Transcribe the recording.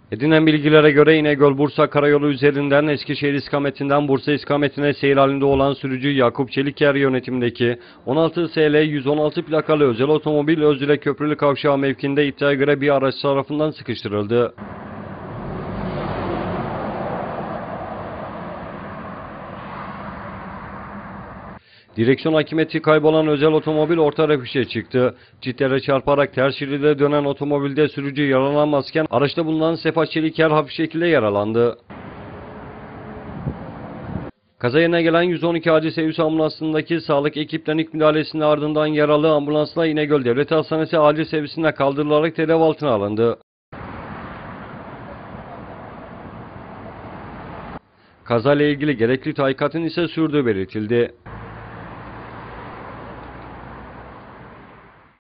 Edinilen bilgilere göre İnegöl-Bursa karayolu üzerinden Eskişehir ikametinden Bursa ikametine seyir halinde olan sürücü Yakup Çeliker yönetimindeki 16 SL 116 plakalı özel otomobil Özdilek Köprülü Kavşağı mevkinde iddiaya göre bir araç tarafından sıkıştırıldı. Direksiyon hakimiyeti kaybolan özel otomobil orta refişe çıktı. Çitlere çarparak ters şeride dönen otomobilde sürücü yaralanmazken araçta bulunan Sefa Çeliker hafif şekilde yaralandı. Kaza yerine gelen 112 acil servis ambulansındaki sağlık ekiplerinin ilk müdahalesinin ardından yaralı ambulansla İnegöl Devlet Hastanesi acil servisine kaldırılarak tedavi altına alındı. Kazayla ilgili gerekli tahkikatın ise sürdüğü belirtildi.